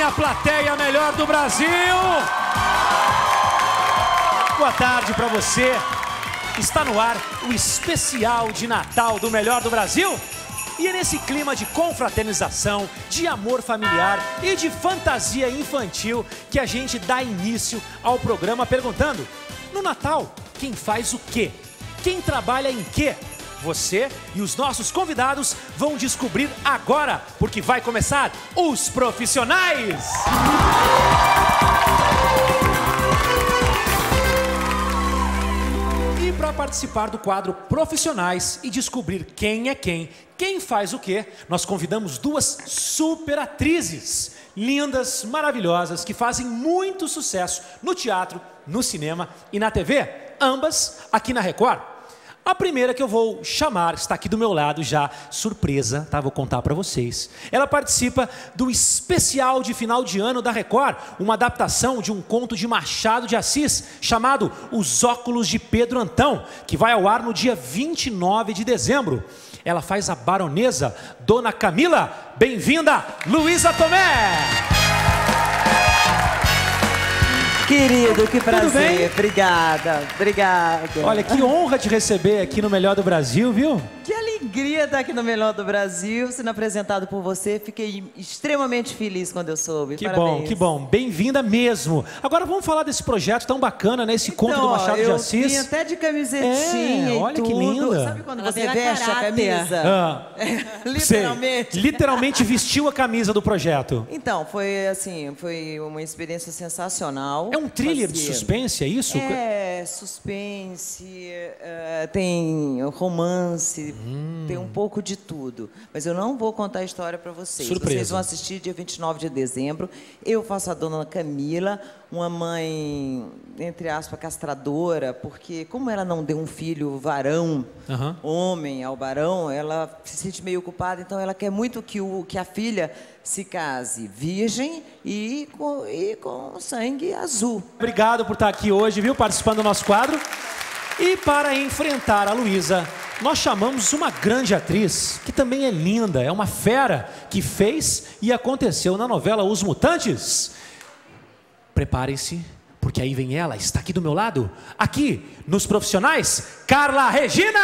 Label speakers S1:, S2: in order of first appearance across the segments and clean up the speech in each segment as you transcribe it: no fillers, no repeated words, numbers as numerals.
S1: minha plateia melhor do Brasil. Boa tarde para você. Está no ar o especial de Natal do Melhor do Brasil. E é nesse clima de confraternização, de amor familiar e de fantasia infantil que a gente dá início ao programa perguntando: no Natal, quem faz o quê? Quem trabalha em quê? Você e os nossos convidados vão descobrir agora, porque vai começar Os Profissionais! E para participar do quadro Profissionais e descobrir quem é quem faz o quê, nós convidamos duas super atrizes, lindas, maravilhosas, que fazem muito sucesso no teatro, no cinema e na TV, ambas aqui na Record. A primeira que eu vou chamar, está aqui do meu lado já, surpresa, tá? Vou contar para vocês. Ela participa do especial de final de ano da Record, uma adaptação de um conto de Machado de Assis, chamado Os Óculos de Pedro Antão, que vai ao ar no dia 29 de dezembro. Ela faz a baronesa Dona Camila. Bem-vinda, Luísa Tomé!
S2: Querido, que prazer. Tudo bem? Obrigada, obrigada.
S1: Olha, que honra te receber aqui no Melhor do Brasil, viu?
S2: Que alegria estar aqui no Melhor do Brasil, sendo apresentado por você. Fiquei extremamente feliz quando eu soube.
S1: Que
S2: Parabéns.
S1: bom, que bom. Bem-vinda mesmo. Agora vamos falar desse projeto tão bacana, né? Esse conto do Machado de Assis.
S2: Eu vim até de camisetinha e
S1: olha
S2: tudo.
S1: Que linda.
S2: Sabe quando você veste a camisa? Literalmente.
S1: Sei. Literalmente vestiu a camisa do projeto.
S2: Então, foi assim, foi uma experiência sensacional.
S1: É um thriller de suspense, é isso?
S2: É, suspense, tem romance, tem um pouco de tudo. Mas eu não vou contar a história para vocês.
S1: Surpresa.
S2: Vocês vão assistir dia 29 de dezembro. Eu faço a Dona Camila, uma mãe, entre aspas, castradora, porque como ela não deu um filho varão, homem ao barão, ela se sente meio culpada, então ela quer muito que a filha se case virgem e com sangue azul.
S1: Obrigado por estar aqui hoje, viu? Participando do nosso quadro. E para enfrentar a Luísa, nós chamamos uma grande atriz, que também é linda, é uma fera, que fez e aconteceu na novela Os Mutantes. Preparem-se, porque aí vem ela, está aqui do meu lado, aqui nos Profissionais, Carla Regina!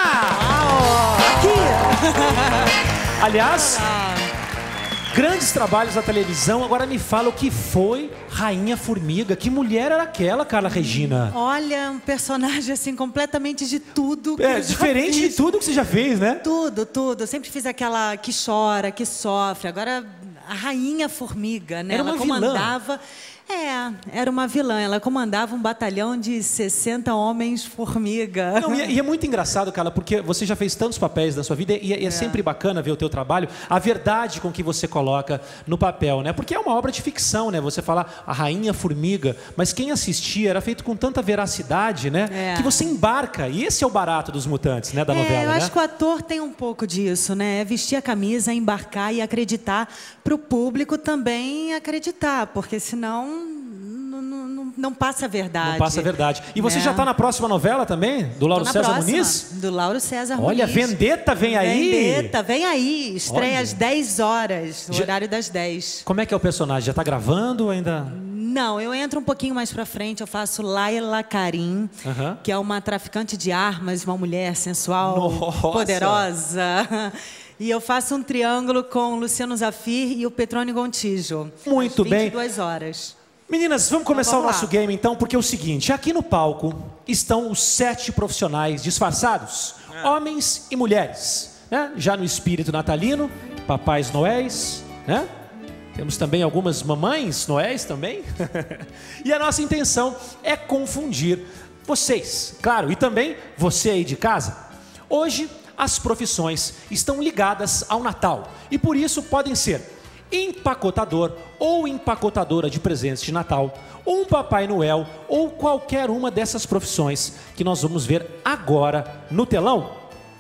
S1: Aqui! Aliás, grandes trabalhos da televisão. Agora me fala o que foi Rainha Formiga. Que mulher era aquela, Carla Regina?
S3: Olha, um personagem assim completamente de tudo.
S1: Diferente de tudo que você já fez, né?
S3: Tudo, tudo. Eu sempre fiz aquela que chora, que sofre. Agora, a Rainha Formiga, né?
S1: Era uma
S3: ela comandava... era uma vilã. Ela comandava um batalhão de 60 homens formiga.
S1: Não, e é muito engraçado, Carla, porque você já fez tantos papéis na sua vida e é sempre bacana ver o teu trabalho, a verdade com que você coloca no papel, né? Porque é uma obra de ficção, né? Você falar a Rainha Formiga, mas quem assistia era feito com tanta veracidade, né? Que você embarca. E esse é o barato dos Mutantes, né? Da novela,
S3: eu acho que o ator tem um pouco disso, né? Vestir a camisa, embarcar e acreditar para o público também acreditar, porque senão não passa a verdade.
S1: Não passa a verdade. E você já está na próxima novela também? Do Lauro César Muniz?
S3: Do Lauro César Muniz.
S1: Olha, Vendetta vem aí.
S3: Vendetta, vem aí. Estreia às 10 horas, no horário das 10.
S1: Como é que é o personagem? Já está gravando ou ainda...
S3: Não, eu entro um pouquinho mais pra frente, eu faço Laila Karim, que é uma traficante de armas, uma mulher sensual, poderosa. E eu faço um triângulo com o Luciano Zafir e o Petrônio Gontijo.
S1: Muito bem.
S3: 22 horas.
S1: Meninas, vamos começar o nosso game então, porque é o seguinte, aqui no palco estão os 7 profissionais disfarçados, homens e mulheres, né? Já no espírito natalino, papais noéis, né? Temos também algumas mamães noéis também. E a nossa intenção é confundir vocês, claro, e também você aí de casa. Hoje, as profissões estão ligadas ao Natal e por isso podem ser empacotador ou empacotadora de presentes de Natal, ou um Papai Noel, ou qualquer uma dessas profissões que nós vamos ver agora no telão.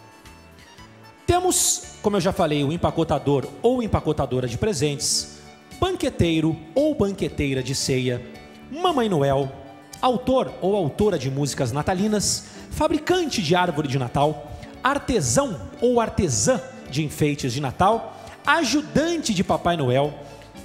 S1: Temos, como eu já falei, o empacotador ou empacotadora de presentes, banqueteiro ou banqueteira de ceia, Mamãe Noel, autor ou autora de músicas natalinas, fabricante de árvore de Natal, artesão ou artesã de enfeites de Natal, ajudante de Papai Noel,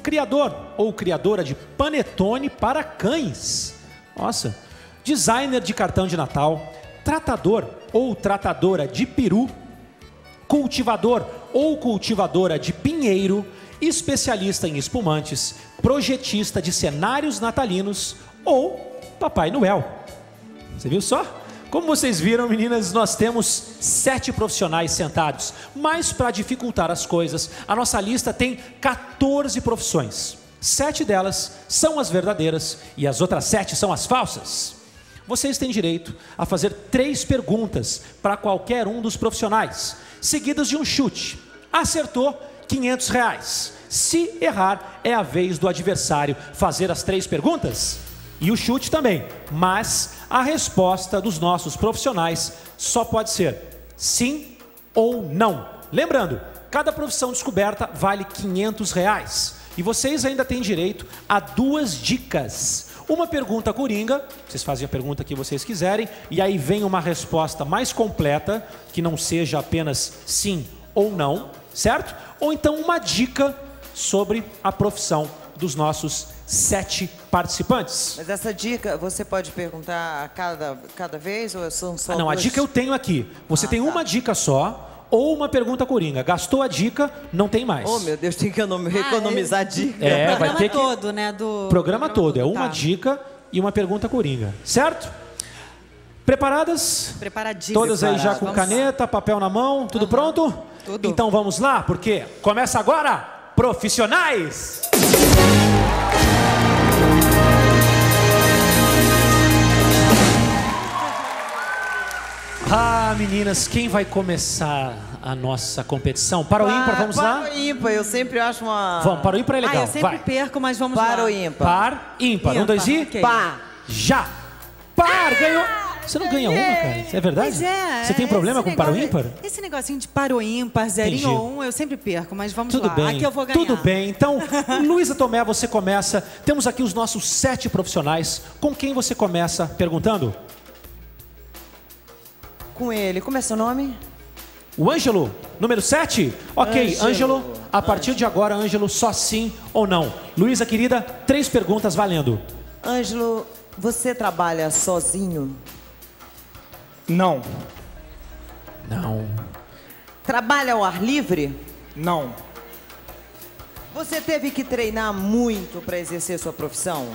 S1: criador ou criadora de panetone para cães. Nossa. Designer de cartão de Natal, tratador ou tratadora de peru, cultivador ou cultivadora de pinheiro, especialista em espumantes, projetista de cenários natalinos ou Papai Noel. Você viu só? Como vocês viram, meninas, nós temos 7 profissionais sentados. Mas para dificultar as coisas, a nossa lista tem 14 profissões. 7 delas são as verdadeiras e as outras 7 são as falsas. Vocês têm direito a fazer 3 perguntas para qualquer um dos profissionais, seguidas de um chute. Acertou, R$500. Se errar, é a vez do adversário fazer as 3 perguntas e o chute também. Mas a resposta dos nossos profissionais só pode ser sim ou não. Lembrando, cada profissão descoberta vale R$500. E vocês ainda têm direito a 2 dicas. Uma pergunta coringa, vocês fazem a pergunta que vocês quiserem, e aí vem uma resposta mais completa, que não seja apenas sim ou não, certo? Ou então uma dica sobre a profissão dos nossos 7 participantes.
S2: Mas essa dica, você pode perguntar cada vez ou são só
S1: não,
S2: 2?
S1: a dica eu tenho aqui. Você tem uma dica só ou uma pergunta coringa. Gastou a dica, não tem mais.
S2: Oh, meu Deus, tem que economizar a dica.
S3: O
S1: vai ter que...
S3: todo, né?
S1: Programa todo. É uma dica e uma pergunta coringa. Certo? Preparadas?
S3: Preparadíssimas.
S1: Todas aí já com caneta, papel na mão, tudo pronto?
S3: Tudo.
S1: Então vamos lá, porque começa agora, Profissionais! Ah, meninas, quem vai começar a nossa competição? Para o ímpar, vamos lá?
S2: Para o ímpar, eu sempre acho uma...
S1: Vamos, para o ímpar é legal,
S3: eu sempre perco, mas vamos lá.
S2: Para o ímpar.
S1: Par, ímpar. 1, 2 e...
S3: Okay.
S2: Par.
S1: Já! Par, ganhou! Você não ganha uma, cara? É verdade?
S3: Pois é.
S1: Você tem problema com para o ímpar?
S3: Esse negocinho de para o ímpar, zerinho ou 1, eu sempre perco, mas vamos
S1: Tudo
S3: lá.
S1: bem,
S3: Aqui eu vou ganhar.
S1: tudo bem. Então, Luísa Tomé, você começa. Temos aqui os nossos 7 profissionais. Com quem você começa perguntando?
S2: Com ele. Como é seu nome?
S1: O Ângelo, número 7? Ok, Ângelo, a partir de agora, Ângelo, só sim ou não. Luísa, querida, 3 perguntas valendo.
S2: Ângelo, você trabalha sozinho?
S4: Não.
S1: Não.
S2: Trabalha ao ar livre?
S4: Não.
S2: Você teve que treinar muito para exercer sua profissão?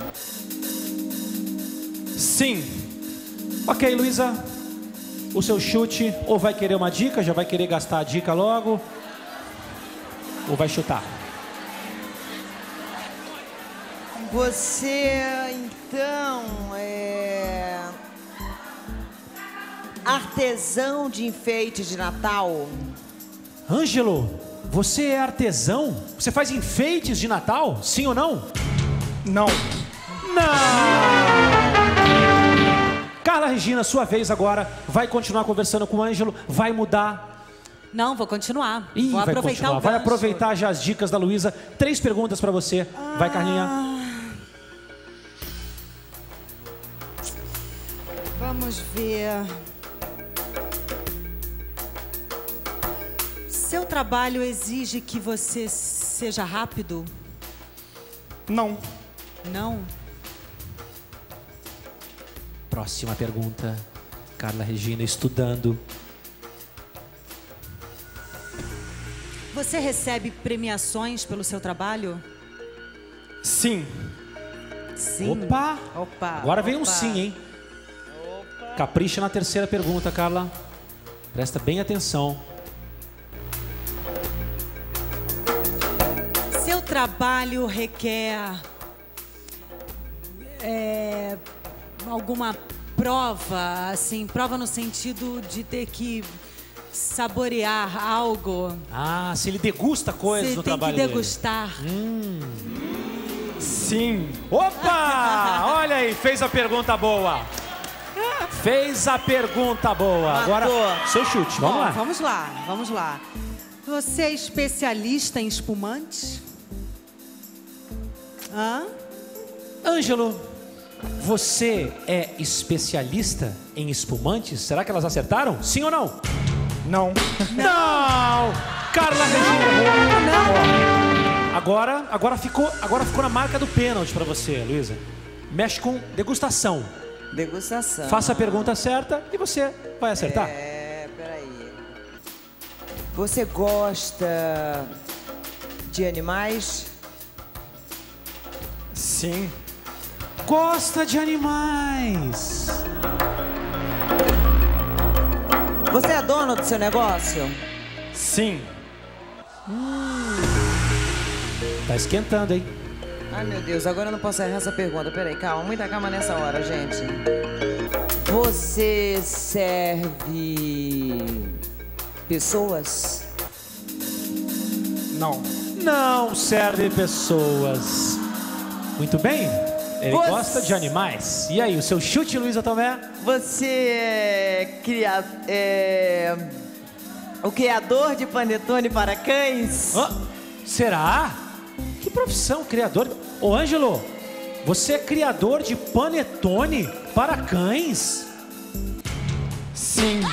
S4: Sim.
S1: Ok, Luísa, o seu chute, ou vai querer uma dica, já vai querer gastar a dica logo, ou vai chutar?
S2: Você, então, é... artesão de enfeite de Natal?
S1: Ângelo, você é artesão? Você faz enfeites de Natal? Sim ou não?
S4: Não.
S1: Não! Carla Regina, sua vez agora. Vai continuar conversando com o Ângelo? Vai mudar?
S3: Não, vou continuar.
S1: Ih,
S3: vou
S1: vai
S3: aproveitar
S1: continuar.
S3: o
S1: Vai
S3: gancho.
S1: aproveitar já as dicas da Luísa. 3 perguntas pra você. Vai, Carlinha.
S3: Vamos ver. Seu trabalho exige que você seja rápido?
S4: Não.
S3: Não?
S1: Próxima pergunta. Carla Regina estudando.
S3: Você recebe premiações pelo seu trabalho?
S4: Sim.
S3: Sim.
S1: Opa!
S3: Opa!
S1: Agora vem um
S3: opa.
S1: sim, hein? Capricha na terceira pergunta, Carla. Presta bem atenção.
S3: Seu trabalho requer alguma prova, assim, prova no sentido de ter que saborear algo.
S1: Ah, se ele degusta coisas no trabalho
S3: Você tem
S1: dele.
S3: que degustar.
S4: Sim.
S1: Opa! Olha aí, fez a pergunta boa. Fez a pergunta boa. Agora, seu chute, vamos lá.
S3: Vamos lá. Você é especialista em espumantes? Hã?
S1: Ângelo, você é especialista em espumantes? Será que elas acertaram? Sim ou não?
S4: Não.
S1: Não! Carla Regina errou. Agora ficou na marca do pênalti para você, Luísa. Mexe com degustação.
S2: Degustação.
S1: Faça a pergunta certa e você vai acertar.
S2: Peraí. Você gosta de animais?
S4: Sim.
S1: Gosta de animais.
S2: Você é dono do seu negócio?
S4: Sim.
S1: Tá esquentando, hein?
S2: Ai, meu Deus, agora eu não posso errar essa pergunta. Peraí, calma, muita calma nessa hora, gente. Você serve pessoas?
S4: Não.
S1: Não serve pessoas. Muito bem. Ele gosta de animais. E aí, o seu chute, Luísa Tomé?
S2: Você é o criador de panetone para cães?
S1: Oh, será? Que profissão, criador? Ô, Ângelo, você é criador de panetone para cães?
S4: Sim.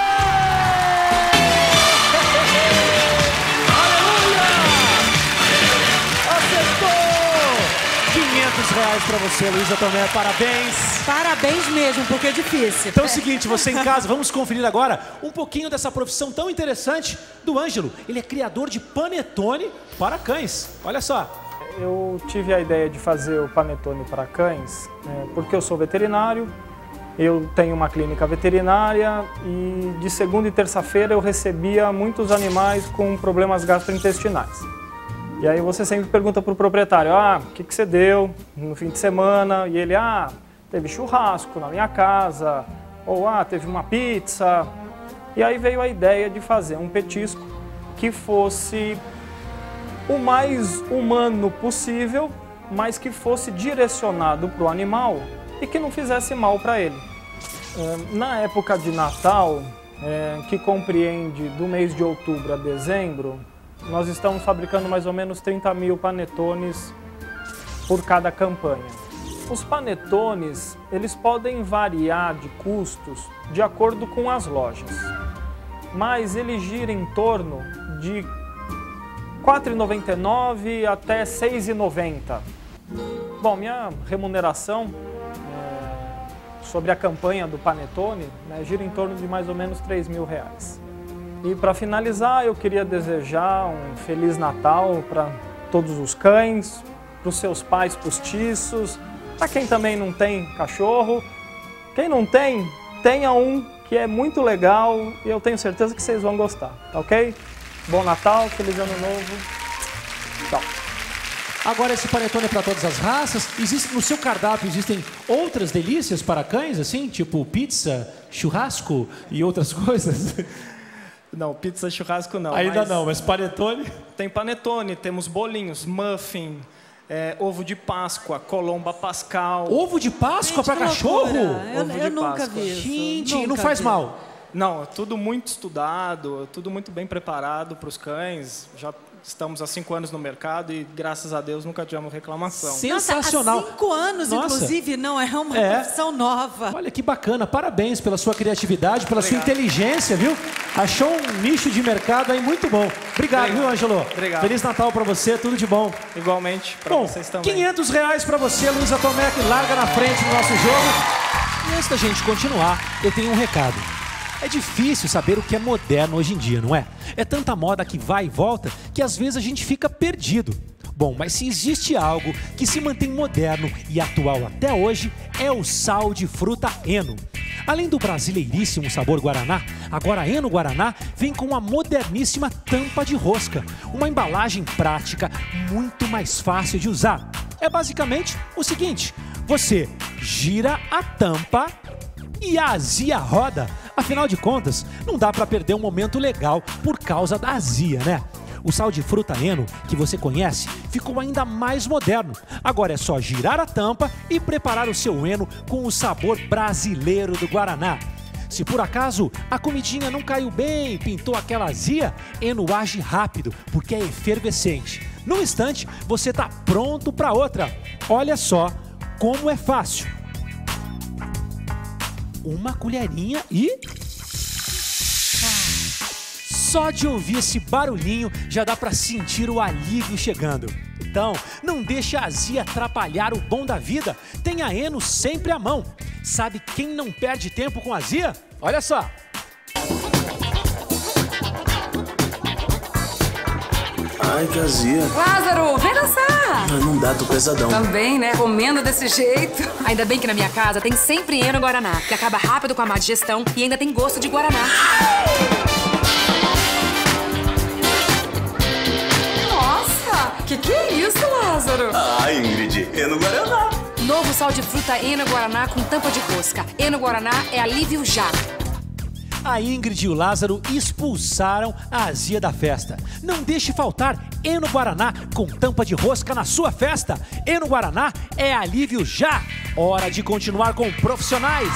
S1: R$500 para você, Luísa Tomé. Parabéns.
S3: Parabéns mesmo, porque é difícil.
S1: Então é o seguinte, você em casa, vamos conferir agora um pouquinho dessa profissão tão interessante do Ângelo. Ele é criador de panetone para cães. Olha só.
S4: Eu tive a ideia de fazer o panetone para cães porque eu sou veterinário, eu tenho uma clínica veterinária e de segunda e terça-feira eu recebia muitos animais com problemas gastrointestinais. E aí você sempre pergunta para o proprietário, o que você deu no fim de semana? E ele, teve churrasco na minha casa, ou teve uma pizza. E aí veio a ideia de fazer um petisco que fosse o mais humano possível, mas que fosse direcionado para o animal e que não fizesse mal para ele. Na época de Natal, que compreende do mês de outubro a dezembro, nós estamos fabricando mais ou menos 30 mil panetones por cada campanha. Os panetones, eles podem variar de custos de acordo com as lojas, mas ele gira em torno de R$ 4,99 até R$ 6,90. Bom, minha remuneração sobre a campanha do panetone gira em torno de mais ou menos R$ 3.000. E para finalizar, eu queria desejar um Feliz Natal para todos os cães, para os seus pais postiços, para quem também não tem cachorro. Quem não tem, tenha um que é muito legal e eu tenho certeza que vocês vão gostar, tá ok? Bom Natal, Feliz Ano Novo. Tchau.
S1: Agora esse panetone é para todas as raças. No seu cardápio existem outras delícias para cães, assim? Tipo pizza, churrasco e outras coisas?
S4: Não, pizza, churrasco não.
S1: Ainda não, mas panetone?
S4: Tem panetone, temos bolinhos, muffin, ovo de Páscoa, colomba pascal.
S1: Ovo de Páscoa para cachorro?
S3: Eu nunca vi isso.
S1: Gente, não faz mal?
S4: Não, é tudo muito estudado, tudo muito bem preparado para os cães. Já estamos há 5 anos no mercado e, graças a Deus, nunca tivemos reclamação.
S1: Sensacional.
S3: Nossa, há 5 anos, inclusive, não é uma profissão nova.
S1: Olha que bacana, parabéns pela sua criatividade, pela sua inteligência, viu? Achou um nicho de mercado aí muito bom. Obrigado, viu, Ângelo?
S4: Obrigado.
S1: Feliz Natal pra você, tudo de bom.
S4: Igualmente, pra vocês também.
S1: R$500 pra você, Luísa Tomé, que larga na frente no nosso jogo. E antes da gente continuar, eu tenho um recado. É difícil saber o que é moderno hoje em dia, não é? É tanta moda que vai e volta que às vezes a gente fica perdido. Bom, mas se existe algo que se mantém moderno e atual até hoje, é o sal de fruta Eno. Além do brasileiríssimo sabor Guaraná, agora a Eno Guaraná vem com uma moderníssima tampa de rosca. Uma embalagem prática, muito mais fácil de usar. É basicamente o seguinte, você gira a tampa e a azia roda. Afinal de contas, não dá para perder um momento legal por causa da azia, né? O sal de fruta Eno, que você conhece, ficou ainda mais moderno. Agora é só girar a tampa e preparar o seu Eno com o sabor brasileiro do Guaraná. Se por acaso a comidinha não caiu bem, pintou aquela azia, Eno age rápido, porque é efervescente. Num instante, você está pronto para outra. Olha só como é fácil. Uma colherinha e... Só de ouvir esse barulhinho já dá para sentir o alívio chegando. Então, não deixe a azia atrapalhar o bom da vida. Tenha a Eno sempre à mão. Sabe quem não perde tempo com azia? Olha só.
S5: Ai, que azia.
S6: Lázaro, vem dançar.
S5: Não dá, tô pesadão.
S6: Também, né? Comendo desse jeito. Ainda bem que na minha casa tem sempre Eno Guaraná, que acaba rápido com a má digestão e ainda tem gosto de Guaraná. Nossa, que é isso, Lázaro?
S5: Ah, Ingrid, Eno Guaraná.
S6: Novo sal de fruta Eno Guaraná com tampa de rosca. Eno Guaraná é alívio já.
S1: A Ingrid e o Lázaro expulsaram a azia da festa. Não deixe faltar Eno Guaraná com tampa de rosca na sua festa. Eno Guaraná é alívio já. Hora de continuar com profissionais.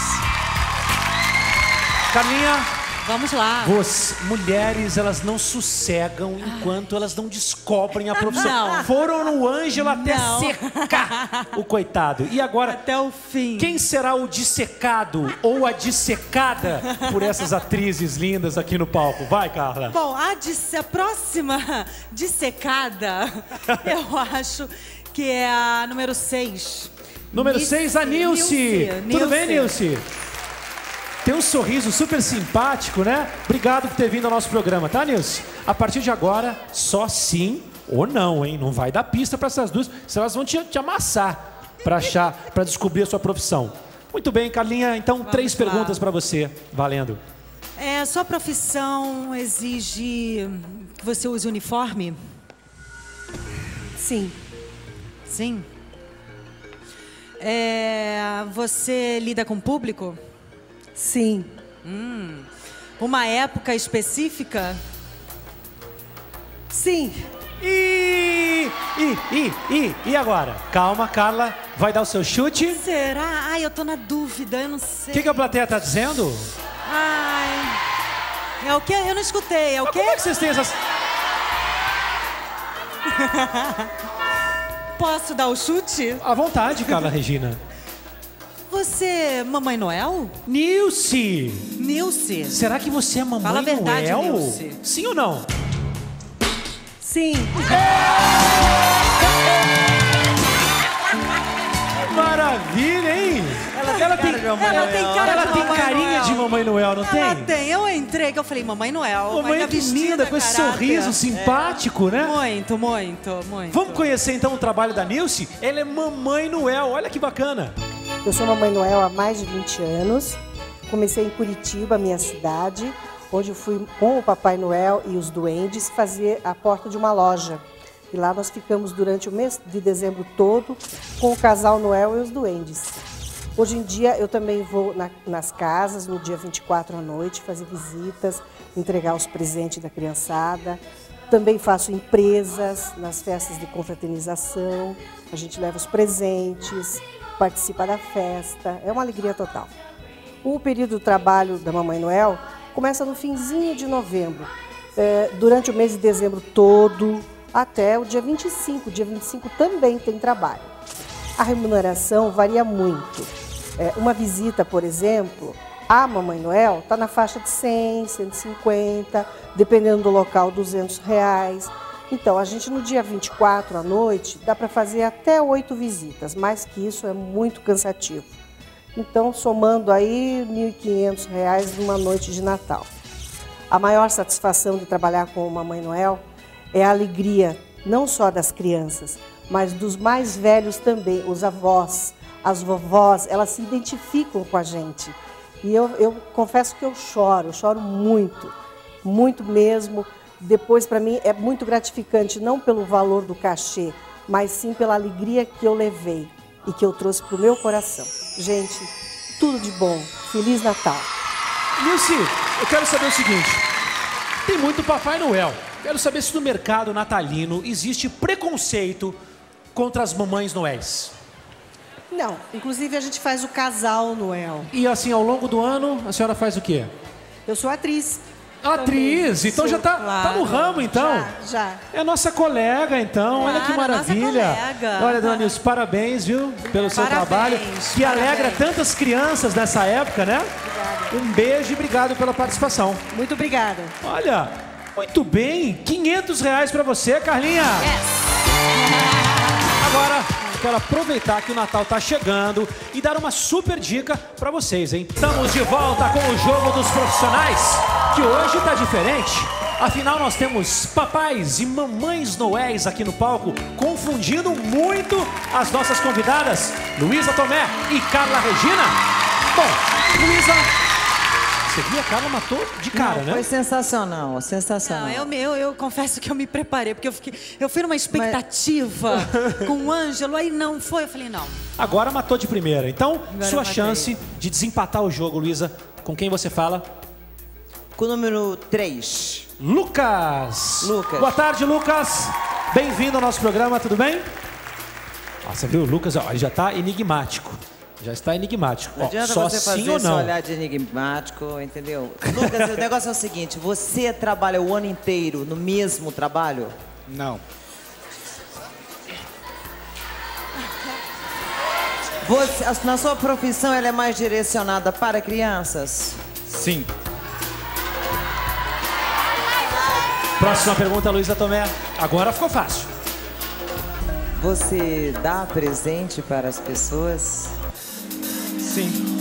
S1: Carlinha,
S3: vamos lá.
S1: Mulheres, elas não sossegam enquanto elas não descobrem a profissão.
S3: Não.
S1: Foram no Ângelo até secar o coitado. E agora,
S3: até o fim.
S1: Quem será o dissecado ou a dissecada por essas atrizes lindas aqui no palco? Vai, Carla.
S3: Bom, a próxima dissecada, eu acho que é a número 6.
S1: Número 6, a Nilce. Tudo bem, Nilce? Tem um sorriso super simpático, né? Obrigado por ter vindo ao nosso programa, tá, Nilce? A partir de agora, só sim ou não, hein? Não vai dar pista para essas duas, senão elas vão te amassar para descobrir a sua profissão. Muito bem, Carlinha. Então, vamos 3 perguntas para você. Valendo.
S3: Sua profissão exige que você use uniforme?
S7: Sim.
S3: Sim? Você lida com o público?
S7: Sim.
S3: Uma época específica?
S7: Sim.
S1: E agora? Calma, Carla. Vai dar o seu chute?
S3: Será? Ai, eu tô na dúvida, eu não sei.
S1: O que a plateia tá dizendo?
S3: Ai... É o quê? Eu não escutei. É o quê?
S1: Como é que vocês têm essas...
S3: Posso dar o chute?
S1: À vontade, Carla Regina.
S3: Você, Mamãe Noel?
S1: Nilce!
S3: Nilce?
S1: Será que você é Mamãe
S3: Fala a verdade,
S1: Noel?
S3: Nilce.
S1: Sim ou não?
S7: Sim.
S1: Maravilha, hein?
S3: Ela tem
S1: carinha de Mamãe Noel, não tem?
S3: Ela tem. Eu entrei que eu falei, Mamãe Noel.
S1: Mamãe que linda, com esse sorriso simpático, né?
S3: Muito.
S1: Vamos conhecer então o trabalho da Nilce? Ela é Mamãe Noel, olha que bacana.
S7: Eu sou Mamãe Noel há mais de 20 anos. Comecei em Curitiba, minha cidade, onde eu fui com o Papai Noel e os duendes fazer a porta de uma loja. E lá nós ficamos durante o mês de dezembro todo com o casal Noel e os duendes. Hoje em dia eu também vou nas casas no dia 24 à noite fazer visitas, entregar os presentes da criançada. Também faço empresas nas festas de confraternização. A gente leva os presentes, participa da festa. É uma alegria total. O período do trabalho da Mamãe Noel começa no finzinho de novembro, durante o mês de dezembro todo, até o dia 25. Dia 25 também tem trabalho. A remuneração varia muito. Uma visita, por exemplo, à Mamãe Noel está na faixa de 100, 150, dependendo do local, R$200. Então, a gente no dia 24 à noite dá para fazer até 8 visitas, mais que isso é muito cansativo. Então, somando aí R$1.500 numa noite de Natal. A maior satisfação de trabalhar com Mamãe Noel é a alegria, não só das crianças, mas dos mais velhos também, os avós, as vovós, elas se identificam com a gente. E eu confesso que eu choro muito, muito mesmo. Depois, para mim, é muito gratificante, não pelo valor do cachê, mas sim pela alegria que eu levei e que eu trouxe para o meu coração. Gente, tudo de bom. Feliz Natal.
S1: Nilce, eu quero saber o seguinte. Tem muito Papai Noel. Quero saber se no mercado natalino existe preconceito contra as mamães Noéis.
S7: Não, inclusive a gente faz o casal Noel.
S1: E assim, ao longo do ano, a senhora faz o quê?
S7: Eu sou atriz.
S1: Atriz,
S7: também.
S1: Então já tá no ramo, então.
S7: Já.
S1: É nossa colega, então.
S3: Claro,
S1: olha que maravilha.
S3: nossa colega.
S1: Olha, dona Nilce, parabéns, viu, pelo seu trabalho. Que alegra tantas crianças nessa época, né?
S7: Obrigada.
S1: Um beijo e obrigado pela participação.
S7: Muito obrigada.
S1: Olha, Muito bem, R$500 para você, Carlinha. Agora, quero aproveitar que o Natal tá chegando e dar uma super dica para vocês, hein? Estamos de volta com o Jogo dos Profissionais, que hoje tá diferente. Afinal, nós temos papais e mamães noéis aqui no palco, confundindo muito as nossas convidadas, Luísa Tomé e Carla Regina. Bom, Luísa, você viu? A Carla matou de cara, né?
S2: Foi sensacional, sensacional.
S3: Não, eu confesso que eu me preparei, porque eu fui numa expectativa com o Ângelo, aí não foi, eu falei, não.
S1: Agora matou de primeira. Então,
S3: Agora
S1: sua chance de desempatar o jogo, Luísa, com quem você fala?
S2: Com o número 3.
S1: Lucas.
S2: Lucas.
S1: Boa tarde, Lucas. Bem-vindo ao nosso programa, tudo bem? Você viu, o Lucas, ele já está enigmático. Já está enigmático.
S2: Não adianta
S1: só
S2: você
S1: sim
S2: fazer
S1: ou
S2: esse
S1: não?
S2: olhar de enigmático, entendeu? Lucas, o negócio é o seguinte, você trabalha o ano inteiro no mesmo trabalho?
S8: Não.
S2: Você, na sua profissão, ela é mais direcionada para crianças?
S8: Sim.
S1: Próxima pergunta, Luísa Tomé. Agora ficou fácil.
S2: Você dá presente para as pessoas?
S8: Sim.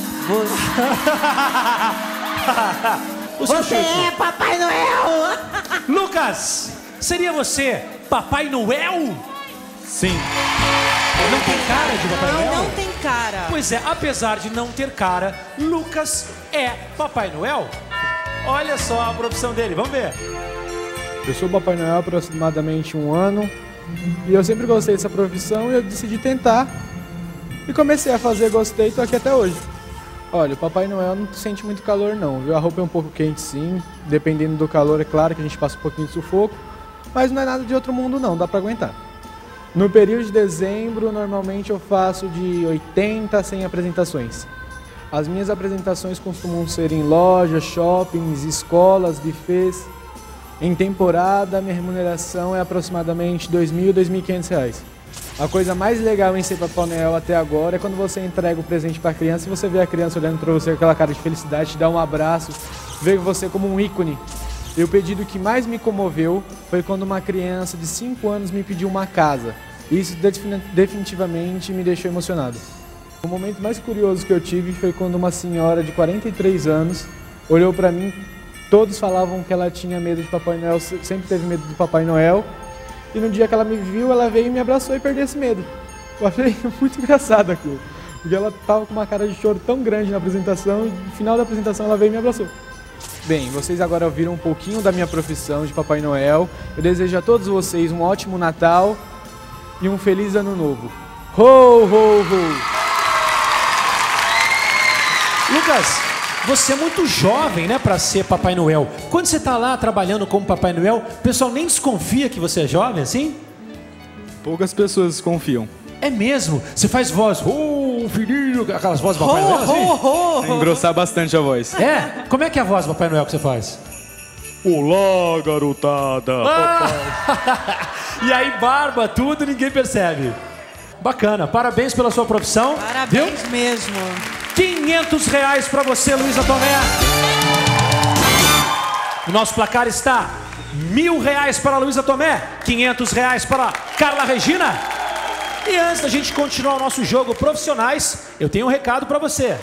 S2: Você é Papai Noel!
S1: Lucas, seria você Papai Noel?
S8: Sim.
S1: Não tem cara de Papai Noel?
S3: Não tem cara.
S1: Pois é, apesar de não ter cara, Lucas é Papai Noel. Olha só a profissão dele, vamos ver.
S4: Eu sou Papai Noel há aproximadamente 1 ano e eu sempre gostei dessa profissão e eu decidi tentar e comecei a fazer, gostei e tô aqui até hoje. Olha, o Papai Noel não sente muito calor não, viu? A roupa é um pouco quente sim, dependendo do calor é claro que a gente passa um pouquinho de sufoco, mas não é nada de outro mundo não, dá pra aguentar. No período de dezembro, normalmente eu faço de 80 a 100 apresentações. As minhas apresentações costumam ser em lojas, shoppings, escolas, buffets. Em temporada, minha remuneração é aproximadamente R$2.000 a R$2.500. A coisa mais legal em ser Papai Noel até agora é quando você entrega o presente para a criança e você vê a criança olhando para você com aquela cara de felicidade, te dá um abraço, vê você como um ícone. E o pedido que mais me comoveu foi quando uma criança de 5 anos me pediu uma casa. Isso definitivamente me deixou emocionado. O momento mais curioso que eu tive foi quando uma senhora de 43 anos olhou para mim. Todos falavam que ela tinha medo de Papai Noel, sempre teve medo do Papai Noel. E no dia que ela me viu, ela veio e me abraçou e perdeu esse medo. Eu achei muito engraçado aquilo. Porque ela estava com uma cara de choro tão grande na apresentação e no final da apresentação ela veio e me abraçou. Bem, vocês agora ouviram um pouquinho da minha profissão de Papai Noel. Eu desejo a todos vocês um ótimo Natal e um feliz Ano Novo. Ho, ho, ho!
S1: Lucas, você é muito jovem, né, para ser Papai Noel. Quando você tá lá trabalhando como Papai Noel, o pessoal nem desconfia que você é jovem, assim?
S8: Poucas pessoas confiam.
S1: É mesmo? Você faz voz, filhinho, aquelas vozes do Papai Noel, assim?
S8: Engrossar bastante a voz.
S1: É? Como é que é a voz do Papai Noel que você faz?
S8: Olá, garotada.
S1: E aí, barba, tudo, ninguém percebe. Bacana, parabéns pela sua profissão.
S3: Parabéns
S1: viu?
S3: mesmo.
S1: R$500 para você, Luísa Tomé. O nosso placar está R$1.000 para a Luísa Tomé, R$500 para Carla Regina. E antes da gente continuar o nosso jogo Profissionais, eu tenho um recado para você.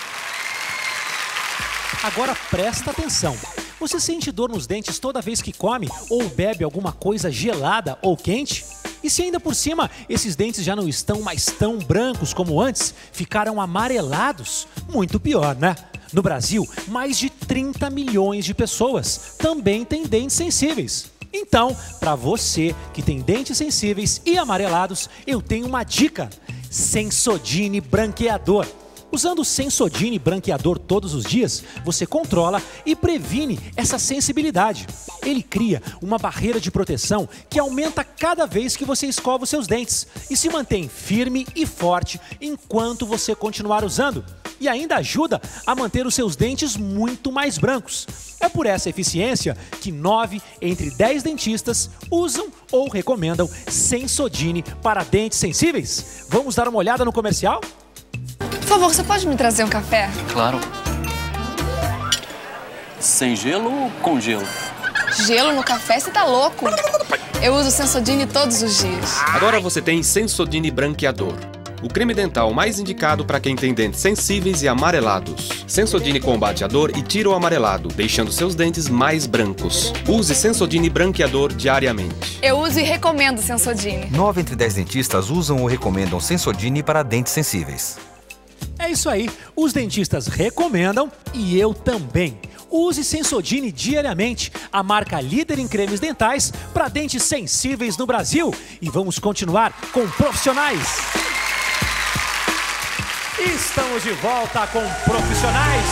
S1: Agora presta atenção. Você sente dor nos dentes toda vez que come ou bebe alguma coisa gelada ou quente? E se ainda por cima, esses dentes já não estão mais tão brancos como antes, ficaram amarelados? Muito pior, né? No Brasil, mais de 30 milhões de pessoas também têm dentes sensíveis. Então, para você que tem dentes sensíveis e amarelados, eu tenho uma dica: Sensodyne Branqueador. Usando o Sensodyne Branqueador todos os dias, você controla e previne essa sensibilidade. Ele cria uma barreira de proteção que aumenta cada vez que você escova os seus dentes e se mantém firme e forte enquanto você continuar usando. E ainda ajuda a manter os seus dentes muito mais brancos. É por essa eficiência que 9 entre 10 dentistas usam ou recomendam Sensodyne para dentes sensíveis. Vamos dar uma olhada no comercial?
S9: Por favor, você pode me trazer um café?
S10: Claro. Sem gelo ou com gelo?
S9: Gelo no café, você tá louco? Eu uso Sensodyne todos os dias.
S10: Agora você tem Sensodyne branqueador. O creme dental mais indicado para quem tem dentes sensíveis e amarelados. Sensodyne combate a dor e tira o amarelado, deixando seus dentes mais brancos. Use Sensodyne branqueador diariamente.
S9: Eu uso e recomendo Sensodyne.
S11: 9 entre 10 dentistas usam ou recomendam Sensodyne para dentes sensíveis.
S1: É isso aí, os dentistas recomendam e eu também. Use Sensodyne diariamente, a marca líder em cremes dentais para dentes sensíveis no Brasil. E vamos continuar com profissionais. Estamos de volta com profissionais.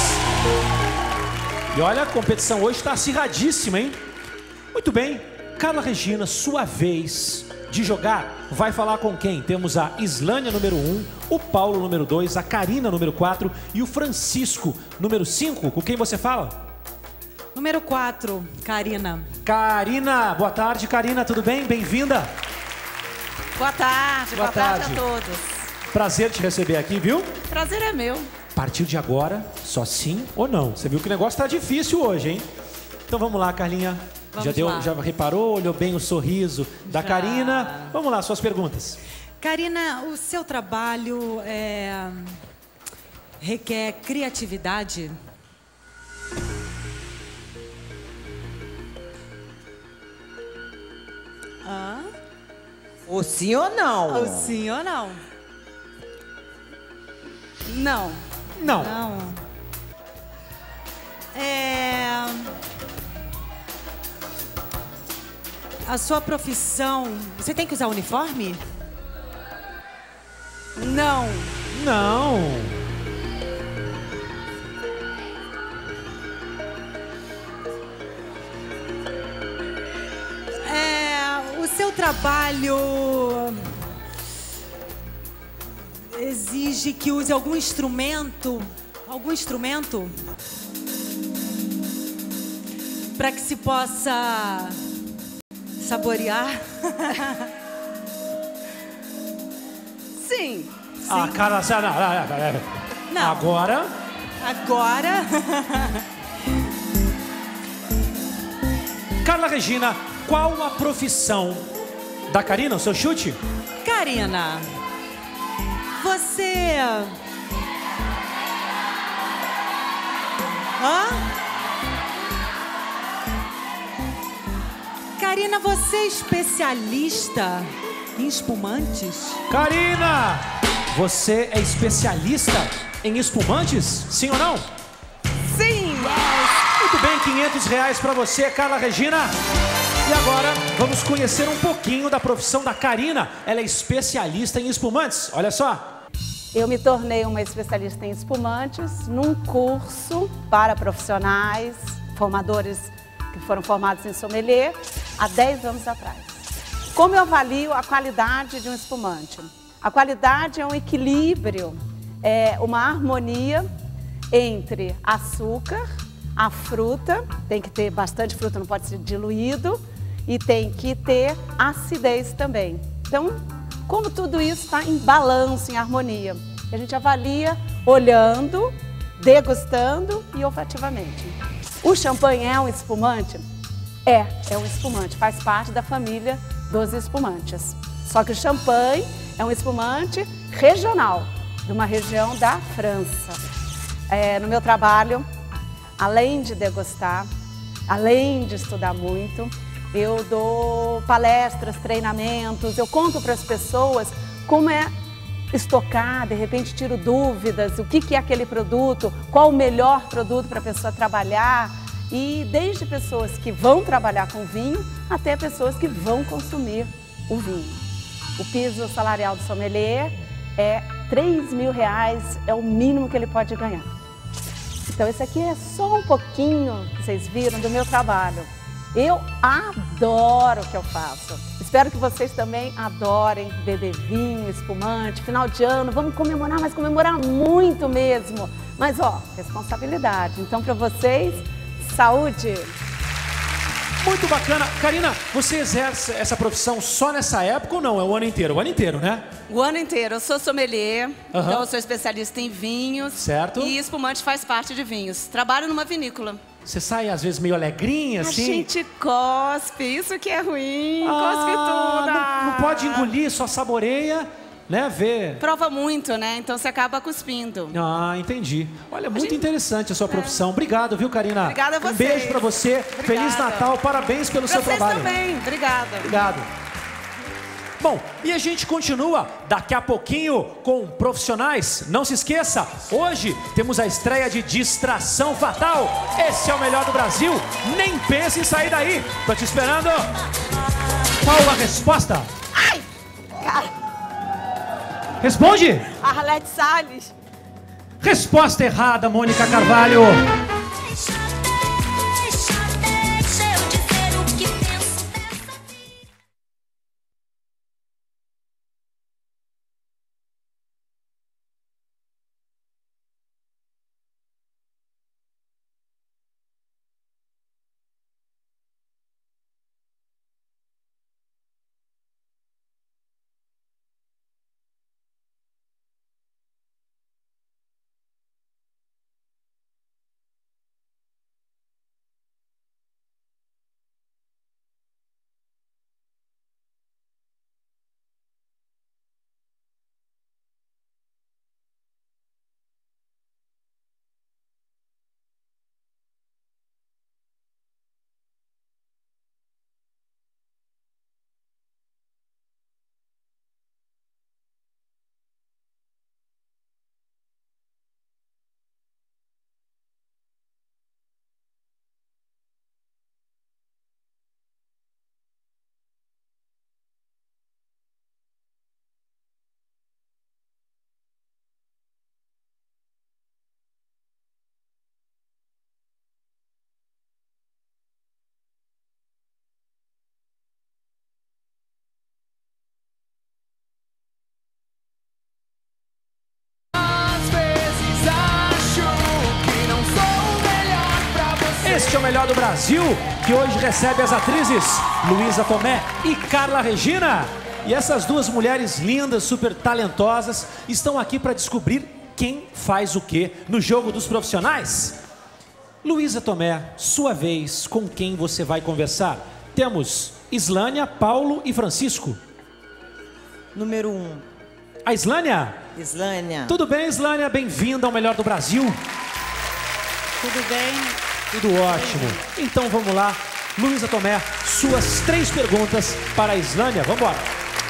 S1: E olha, a competição hoje está acirradíssima, hein? Muito bem, Carla Regina, sua vez de jogar. Vai falar com quem? Temos a Islânia, número 1, o Paulo, número 2, a Karina, número 4 e o Francisco, número 5. Com quem você fala?
S3: Número 4, Karina.
S1: Karina, boa tarde, Karina, tudo bem? Bem-vinda.
S12: Boa tarde a todos.
S1: Prazer te receber aqui, viu?
S12: Prazer é meu.
S1: A partir de agora, só sim ou não. Você viu que o negócio tá difícil hoje, hein? Então vamos lá, Carlinha. Já reparou, olhou bem o sorriso da Karina? Vamos lá, suas perguntas.
S3: Karina, o seu trabalho requer criatividade?
S2: Ou sim ou não?
S3: Ou sim ou não?
S12: Não.
S1: Não.
S3: A sua profissão, você tem que usar uniforme?
S12: Não.
S1: Não.
S3: O seu trabalho exige que use algum instrumento para que se possa saborear?
S12: Sim.
S1: Ah, cara,
S3: não.
S1: Agora? Carla Regina, qual a profissão da Karina, o seu chute?
S3: Karina, você... Karina, você é especialista em espumantes?
S1: Karina, você é especialista em espumantes? Sim ou não?
S12: Sim!
S1: Muito bem, R$500 para você, Carla Regina. E agora vamos conhecer um pouquinho da profissão da Karina. Ela é especialista em espumantes. Olha só.
S13: Eu me tornei uma especialista em espumantes num curso para profissionais, formadores que foram formados em sommelier há 10 anos atrás. Como eu avalio a qualidade de um espumante? A qualidade é um equilíbrio, é uma harmonia entre açúcar, a fruta, tem que ter bastante fruta, não pode ser diluído, e tem que ter acidez também. Então, como tudo isso está em balanço, em harmonia, a gente avalia olhando, degustando e olfativamente. O champanhe é um espumante? É um espumante, faz parte da família dos espumantes. Só que o champanhe é um espumante regional, de uma região da França. No meu trabalho, além de degustar, além de estudar muito, eu dou palestras, treinamentos, eu conto para as pessoas como é estocar, de repente tiro dúvidas, o que é aquele produto, qual o melhor produto para a pessoa trabalhar, e desde pessoas que vão trabalhar com vinho até pessoas que vão consumir o vinho. O piso salarial do sommelier é R$3.000, é o mínimo que ele pode ganhar. Então esse aqui é só um pouquinho, vocês viram, do meu trabalho. Eu adoro o que eu faço. Espero que vocês também adorem beber vinho, espumante, final de ano. Vamos comemorar, mas comemorar muito mesmo. Mas, responsabilidade. Então, para vocês, saúde!
S1: Muito bacana. Karina, você exerce essa profissão só nessa época ou não? É o ano inteiro? O ano inteiro, né?
S12: O ano inteiro. Eu sou sommelier, então eu sou especialista em vinhos.
S1: Certo.
S12: E espumante faz parte de vinhos. Trabalho numa vinícola.
S1: Você sai, às vezes, meio alegrinha, assim?
S12: A gente cospe, isso que é ruim, cospe tudo.
S1: Não pode engolir, só saboreia, né? Vê.
S12: Prova muito, né? Então você acaba cuspindo.
S1: Ah, entendi. Olha, muito interessante a sua profissão. Obrigado, viu, Karina?
S12: Obrigada a vocês.
S1: Um beijo pra você.
S12: Obrigada.
S1: Feliz Natal, parabéns pelo seu trabalho.
S12: Vocês também, obrigada.
S1: Obrigado. Bom, e a gente continua daqui a pouquinho com profissionais. Não se esqueça, hoje temos a estreia de Distração Fatal. Esse é o melhor do Brasil. Nem pense em sair daí. Tô te esperando. Qual a resposta?
S13: Ai! Cara.
S1: Responde.
S13: Arlete Salles.
S1: Resposta errada, Mônica Carvalho. Este é o melhor do Brasil, que hoje recebe as atrizes Luísa Tomé e Carla Regina. E essas duas mulheres lindas, super talentosas, estão aqui para descobrir quem faz o quê no jogo dos profissionais. Luísa Tomé, sua vez, com quem você vai conversar? Temos Islânia, Paulo e Francisco.
S2: Número 1.
S1: A Islânia?
S2: Islânia.
S1: Tudo bem, Islânia? Bem-vinda ao melhor do Brasil.
S3: Tudo bem?
S1: Tudo ótimo. Então vamos lá. Luísa Tomé, suas 3 perguntas para a Islânia. Vamos embora.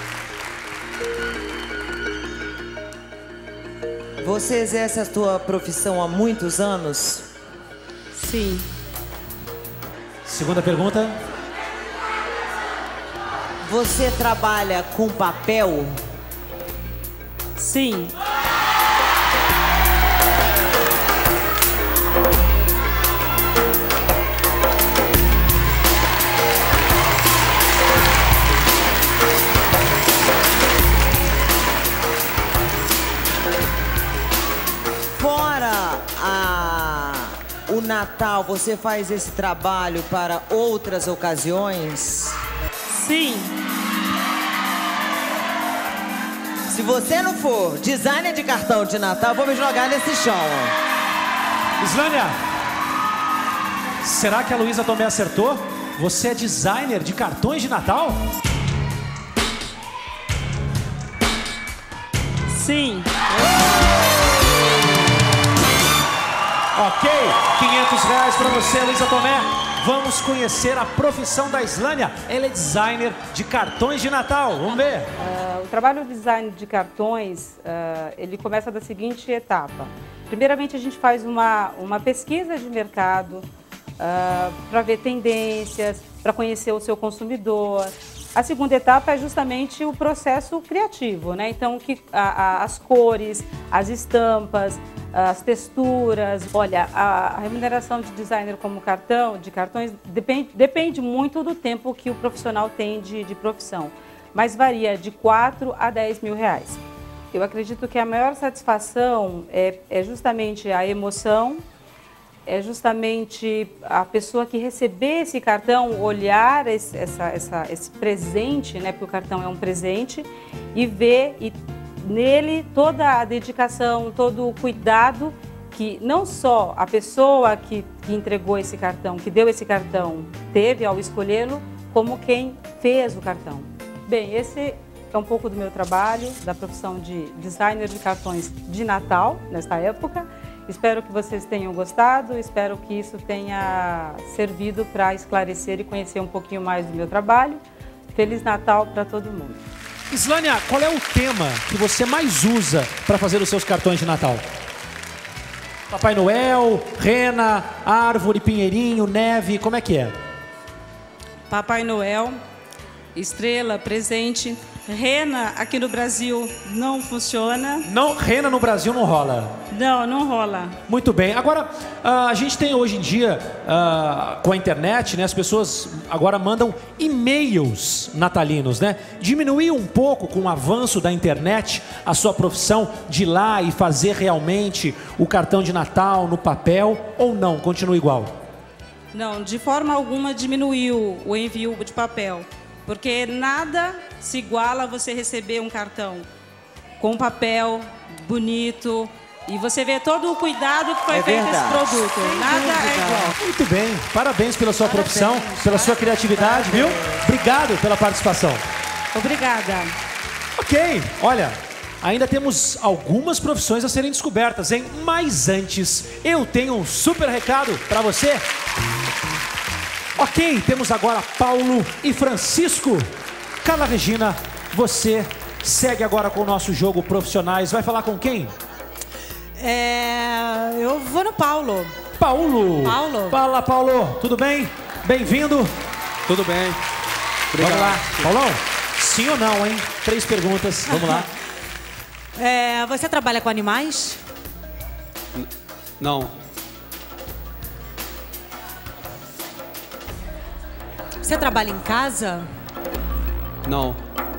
S2: Você exerce a sua profissão há muitos anos?
S3: Sim.
S1: Segunda pergunta.
S2: Você trabalha com papel?
S3: Sim.
S2: O Natal, você faz esse trabalho para outras ocasiões?
S3: Sim.
S2: Se você não for designer de cartão de Natal, vou me jogar nesse chão.
S1: Islânia, será que a Luísa Tomé acertou? Você é designer de cartões de Natal?
S3: Sim.
S1: Ok, R$500 para você, Luísa Tomé. Vamos conhecer a profissão da Islânia. Ela é designer de cartões de Natal. Vamos ver.
S14: O trabalho de design de cartões, ele começa da seguinte etapa. Primeiramente, a gente faz uma pesquisa de mercado para ver tendências, para conhecer o seu consumidor. A segunda etapa é justamente o processo criativo, né? Então, as cores, as estampas, as texturas. Olha, a remuneração de designer como de cartões, depende muito do tempo que o profissional tem de profissão, mas varia de 4 a 10 mil reais. Eu acredito que a maior satisfação é justamente a emoção, é justamente a pessoa que receber esse cartão, olhar esse presente, né, porque o cartão é um presente, e ver nele toda a dedicação, todo o cuidado que não só a pessoa que entregou esse cartão, que deu esse cartão, teve ao escolhê-lo, como quem fez o cartão. Bem, esse é um pouco do meu trabalho, da profissão de designer de cartões de Natal, nesta época. Espero que vocês tenham gostado, espero que isso tenha servido para esclarecer e conhecer um pouquinho mais do meu trabalho. Feliz Natal para todo mundo.
S1: Islânia, qual é o tema que você mais usa para fazer os seus cartões de Natal? Papai Noel, rena, árvore, pinheirinho, neve, como é que é?
S12: Papai Noel, estrela, presente. Rena aqui no Brasil não funciona.
S1: Não, rena no Brasil não rola.
S12: Não, não rola.
S1: Muito bem. Agora, a gente tem hoje em dia, com a internet, né, as pessoas agora mandam e-mails natalinos, né? Diminuiu um pouco com o avanço da internet a sua profissão de ir lá e fazer realmente o cartão de Natal no papel ou não? Continua igual?
S12: Não, de forma alguma diminuiu o envio de papel. Porque nada se iguala a você receber um cartão com papel bonito e você vê todo o cuidado que foi feito esse produto. Nada é igual.
S1: Muito bem, parabéns pela sua profissão, pela sua criatividade, viu? Obrigado pela participação.
S12: Obrigada.
S1: Ok, olha, ainda temos algumas profissões a serem descobertas, hein? Mas antes, eu tenho um super recado para você. Ok, temos agora Paulo e Francisco. Carla Regina, você segue agora com o nosso jogo Profissionais. Vai falar com quem?
S3: Eu vou no Paulo.
S1: Paulo.
S3: Paulo.
S1: Fala, Paulo. Tudo bem? Bem-vindo.
S8: Tudo bem.
S1: Obrigado. Vamos lá. Paulão, sim ou não, hein? 3 perguntas. Vamos lá.
S3: Você trabalha com animais?
S8: Não.
S3: Você trabalha em casa?
S8: Não.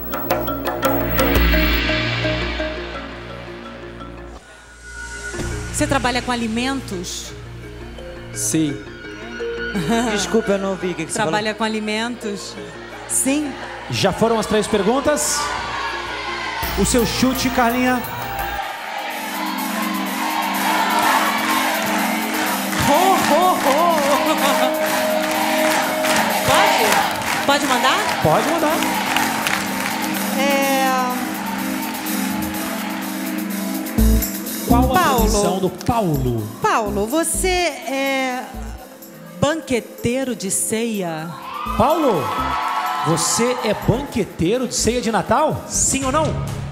S3: Você trabalha com alimentos?
S8: Sim.
S2: Desculpa, eu não ouvi o que você falou.
S3: Trabalha com alimentos? Sim.
S1: Já foram as 3 perguntas? O seu chute, Carlinha?
S3: Pode mandar?
S1: Pode mandar. Qual a profissão do Paulo?
S3: Paulo, você é banqueteiro de ceia?
S1: Paulo, você é banqueteiro de ceia de Natal? Sim ou não?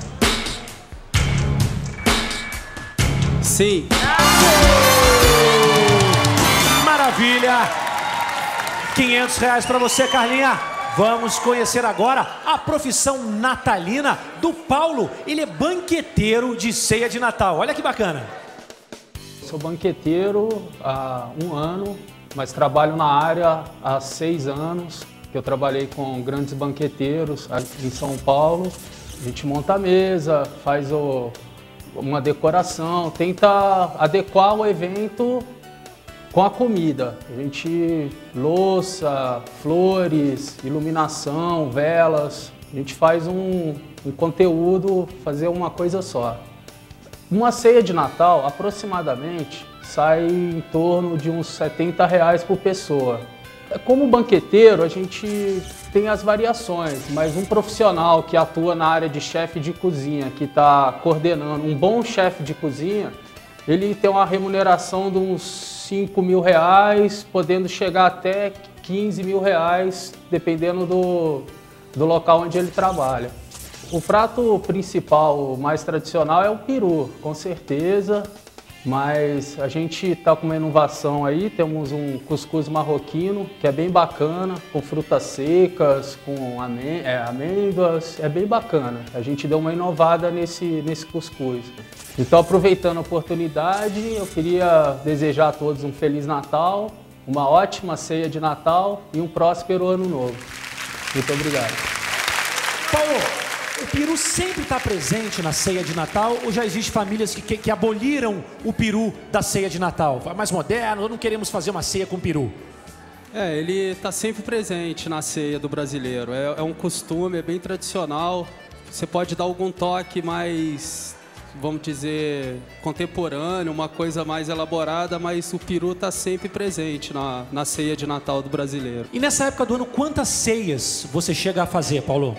S8: Sim.
S1: Maravilha! R$500 para você, Carlinha. Vamos conhecer agora a profissão natalina do Paulo. Ele é banqueteiro de ceia de Natal. Olha que bacana.
S4: Sou banqueteiro há 1 ano, mas trabalho na área há 6 anos. Que eu trabalhei com grandes banqueteiros aqui em São Paulo. A gente monta a mesa, faz uma decoração, tenta adequar o evento com a comida. A gente louça, flores, iluminação, velas. A gente faz um conteúdo, fazer uma coisa só. Uma ceia de Natal, aproximadamente, sai em torno de uns R$70 por pessoa. Como banqueteiro, a gente tem as variações, mas um profissional que atua na área de chefe de cozinha, que está coordenando, um bom chefe de cozinha, ele tem uma remuneração de uns R$5.000, podendo chegar até R$15.000, dependendo do local onde ele trabalha. O prato principal, mais tradicional, é o peru, com certeza, mas a gente está com uma inovação aí, temos um cuscuz marroquino, que é bem bacana, com frutas secas, com amêndoas, é bem bacana. A gente deu uma inovada nesse cuscuz. Então, aproveitando a oportunidade, eu queria desejar a todos um Feliz Natal, uma ótima ceia de Natal e um próspero Ano Novo. Muito obrigado.
S1: Paulo, o peru sempre está presente na ceia de Natal ou já existem famílias que aboliram o peru da ceia de Natal? É mais moderno, ou não queremos fazer uma ceia com peru?
S8: Ele está sempre presente na ceia do brasileiro. É um costume, é bem tradicional. Você pode dar algum toque mais vamos dizer, contemporâneo, uma coisa mais elaborada, mas o peru está sempre presente na ceia de Natal do brasileiro.
S1: E nessa época do ano, quantas ceias você chega a fazer, Paulo?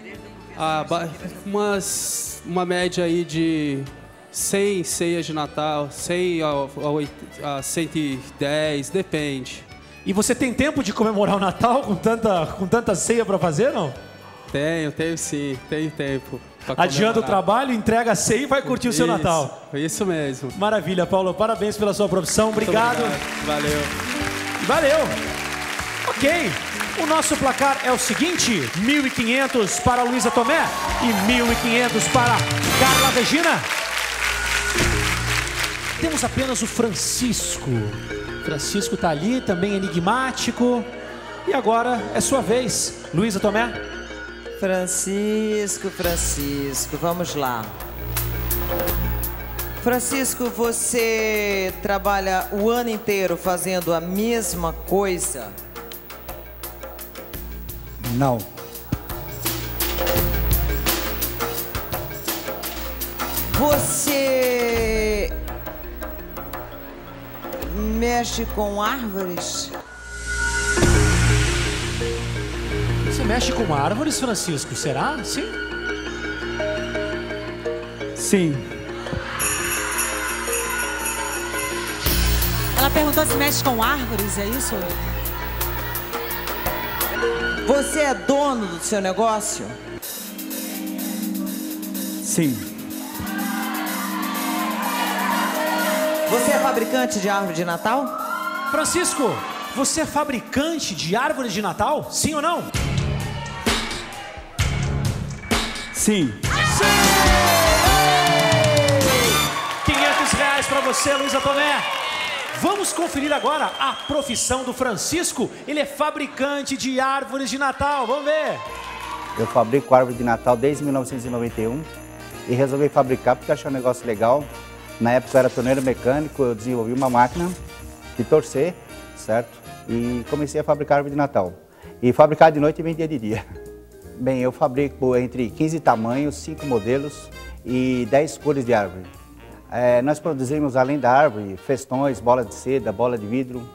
S8: Uma média aí de 100 ceias de Natal, 100 a 110, depende.
S1: E você tem tempo de comemorar o Natal com tanta ceia para fazer, não?
S8: Tenho sim, tenho tempo.
S1: Adianta o trabalho, entrega a ceia e vai curtir o seu Natal.
S8: Isso mesmo.
S1: Maravilha, Paulo. Parabéns pela sua profissão. Obrigado.
S8: Valeu.
S1: Valeu. Ok. O nosso placar é o seguinte: 1.500 para a Luísa Tomé e 1.500 para Carla Regina. Temos apenas o Francisco. Francisco está ali, também enigmático. E agora é sua vez, Luísa Tomé.
S2: Francisco, vamos lá. Francisco, você trabalha o ano inteiro fazendo a mesma coisa?
S15: Não.
S2: Você mexe com árvores?
S1: Você mexe com árvores, Francisco? Será? Sim?
S15: Sim.
S3: Ela perguntou se mexe com árvores, é isso?
S2: Você é dono do seu negócio?
S15: Sim.
S2: Você é fabricante de árvore de Natal?
S1: Francisco, você é fabricante de árvores de Natal? Sim ou não?
S15: Sim.
S1: Sim! R$500 para você, Luísa Tomé. Vamos conferir agora a profissão do Francisco. Ele é fabricante de árvores de Natal. Vamos ver.
S16: Eu fabrico árvore de Natal desde 1991 e resolvi fabricar porque achei um negócio legal. Na época eu era torneiro mecânico, eu desenvolvi uma máquina de torcer, certo? E comecei a fabricar árvore de Natal. E fabricar de noite e vendia de dia. Bem, eu fabrico entre 15 tamanhos, 5 modelos e 10 cores de árvore. Nós produzimos, além da árvore, festões, bola de seda, bola de vidro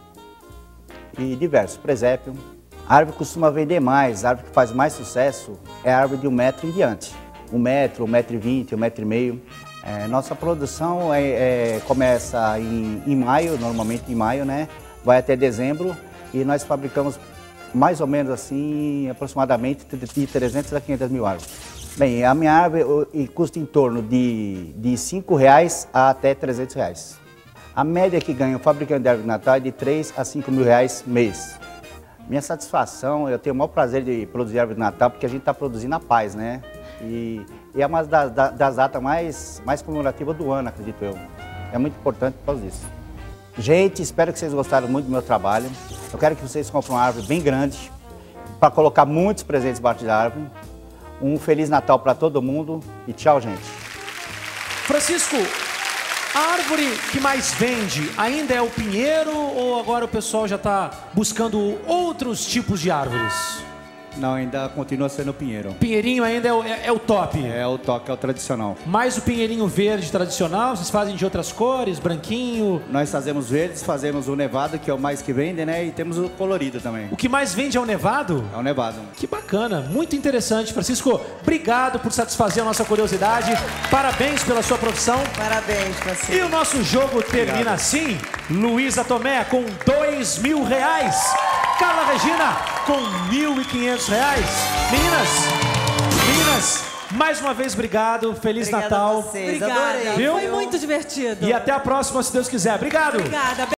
S16: e diversos, presépio. A árvore costuma vender mais, a árvore que faz mais sucesso é a árvore de 1 metro em diante. 1 metro, 1,20 m, 1,5 m. Nossa produção começa em maio, normalmente em maio, né? Vai até dezembro e nós fabricamos mais ou menos assim, aproximadamente de 300 a 500 mil árvores. Bem, a minha árvore custa em torno de R$5 até R$300. A média que ganha o fabricante de árvore de Natal é de R$3 a R$5 mil mês. Minha satisfação, eu tenho o maior prazer de produzir árvore de Natal porque a gente está produzindo a paz, né? E é uma das datas mais comemorativas do ano, acredito eu. É muito importante por causa disso. Gente, espero que vocês gostaram muito do meu trabalho. Eu quero que vocês comprem uma árvore bem grande para colocar muitos presentes embaixo da árvore. Um Feliz Natal para todo mundo e tchau, gente.
S1: Francisco, a árvore que mais vende ainda é o pinheiro ou agora o pessoal já está buscando outros tipos de árvores?
S15: Não, ainda continua sendo o pinheiro.
S1: Pinheirinho ainda é o top?
S15: É o top, é o tradicional.
S1: Mais o pinheirinho verde tradicional, vocês fazem de outras cores, branquinho?
S15: Nós fazemos verdes, fazemos o nevado, que é o mais que vende, né? E temos o colorido também.
S1: O que mais vende é o nevado?
S15: É o nevado.
S1: Que bacana, muito interessante. Francisco, obrigado por satisfazer a nossa curiosidade. Parabéns pela sua profissão.
S2: Parabéns, Francisco.
S1: E o nosso jogo termina assim. Luísa Tomé com R$2.000. Carla Regina com R$1.500. Meninas, mais uma vez obrigado. Feliz Natal.
S2: A vocês.
S3: Obrigada.
S2: Adorei.
S1: Viu?
S3: Foi muito divertido.
S1: E até a próxima, se Deus quiser. Obrigado.
S3: Obrigada.